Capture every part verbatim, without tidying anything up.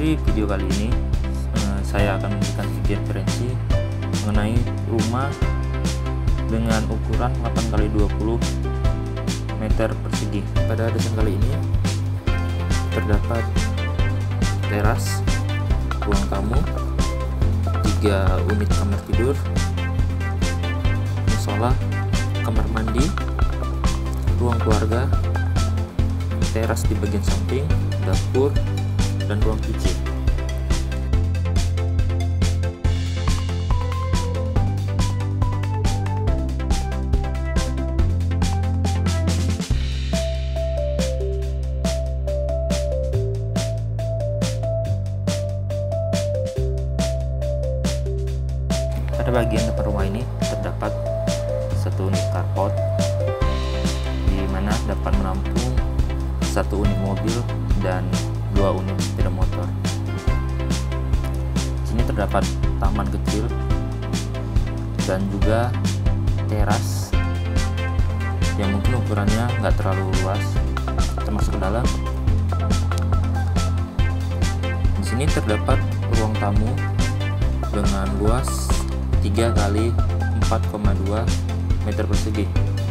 Dari video kali ini eh, saya akan memberikan video referensi mengenai rumah dengan ukuran delapan kali dua puluh meter persegi. Pada desain kali ini terdapat teras, ruang tamu, tiga unit kamar tidur, musola, kamar mandi, ruang keluarga, teras di bagian samping, dapur, dan ruang cuci. Pada bagian depan rumah ini terdapat satu unit carport, di mana dapat menampung satu unit mobil dan dua unit sepeda motor. Di sini terdapat taman kecil dan juga teras yang mungkin ukurannya nggak terlalu luas. Kita masuk ke dalam. Di sini terdapat ruang tamu dengan luas tiga kali empat koma dua meter persegi.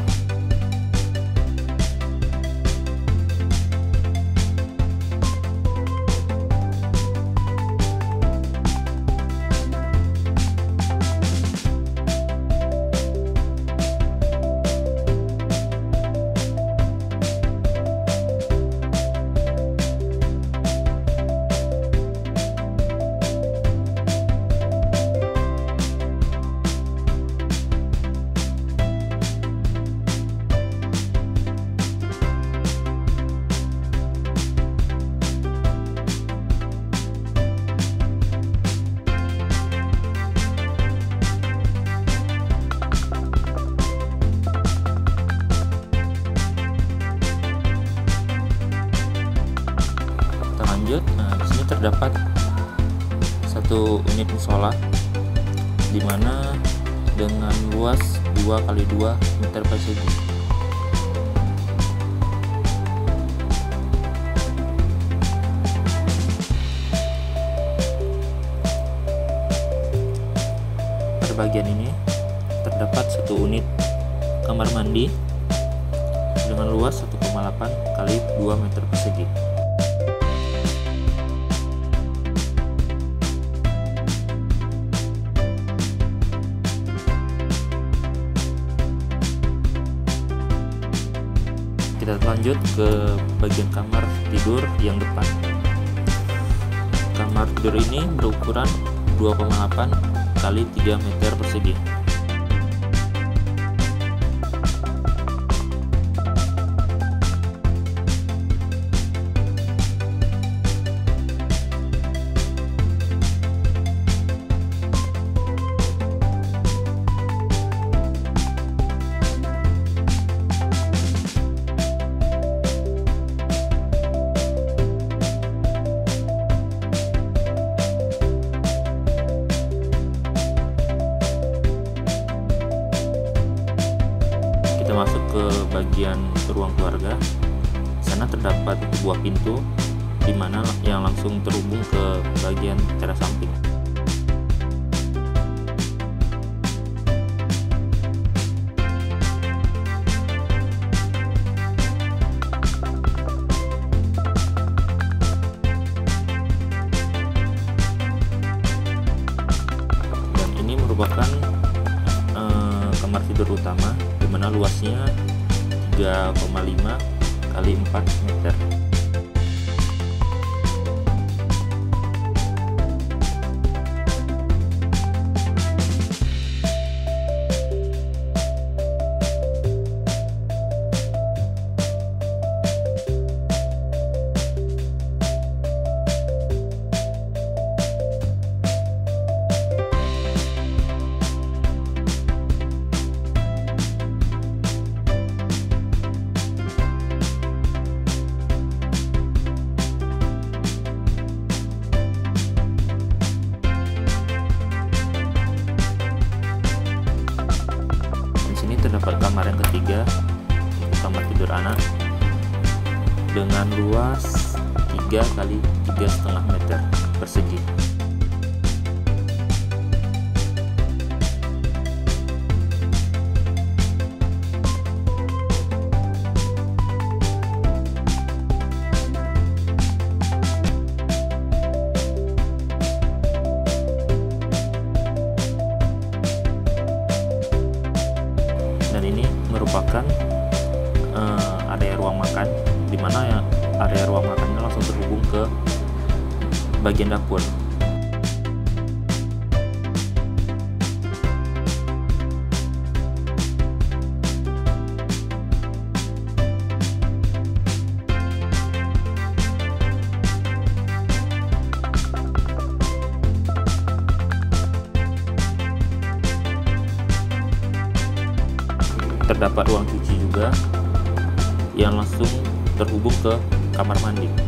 Lanjut, nah di sini terdapat satu unit musola, di mana dengan luas dua kali dua meter persegi. Pada bagian ini terdapat satu unit kamar mandi dengan luas satu koma delapan kali dua meter persegi. Kita lanjut ke bagian kamar tidur yang depan. Kamar tidur ini berukuran dua koma delapan kali tiga meter persegi. Kita masuk ke bagian ruang keluarga. Sana terdapat sebuah pintu di mana yang langsung terhubung ke bagian teras samping. Dan ini merupakan eh, kamar tidur utama, di mana luasnya tiga koma lima kali empat meter. terdapat kamar yang ketiga, kamar tidur anak dengan luas tiga kali tiga koma lima meter. persegi. Dan ini merupakan uh, area ruang makan, di mana ya area ruang makannya langsung terhubung ke bagian dapur. Terdapat ruang cuci juga yang langsung terhubung ke kamar mandi.